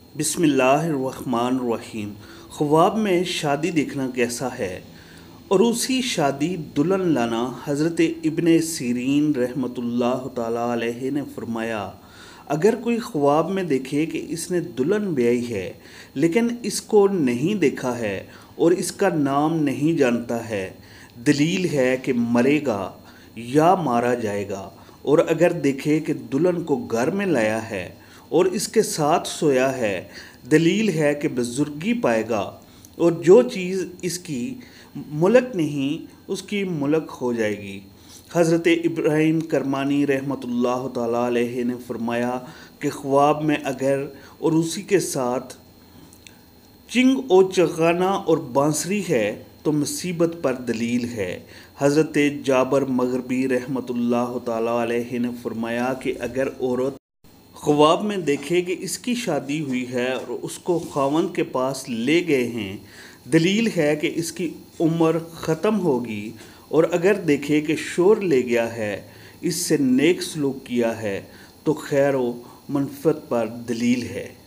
बिस्मिल्लाहिर्रहमानिर्रहीम। ख्वाब में शादी देखना कैसा है। अरूसी शादी दुल्हन लाना। हज़रत इब्ने सीरीन रहमतुल्लाह ताला अलैहि ने फरमाया, अगर कोई ख्वाब में देखे कि इसने दुल्हन ब्याई है लेकिन इसको नहीं देखा है और इसका नाम नहीं जानता है, दलील है कि मरेगा या मारा जाएगा। और अगर देखे कि दुल्हन को घर में लाया है और इसके साथ सोया है, दलील है कि बुजुर्गी पाएगा और जो चीज़ इसकी मुल्क नहीं उसकी मुल्क हो जाएगी। हज़रत इब्राहिम करमानी रहमतुल्लाह ताला अलैहि ने फरमाया कि ख्वाब में अगर और उसी के साथ चिंग और chaghana और बांसुरी है तो मुसीबत पर दलील है। हज़रत जाबर मगरबी रहमतुल्लाह ताला अलैहि ने फरमाया कि अगर औरत ख्वाब में देखे कि इसकी शादी हुई है और उसको खावंद के पास ले गए हैं, दलील है कि इसकी उम्र ख़त्म होगी। और अगर देखे कि शोर ले गया है, इससे नेक सलूक किया है, तो खैर व मनफ़त पर दलील है।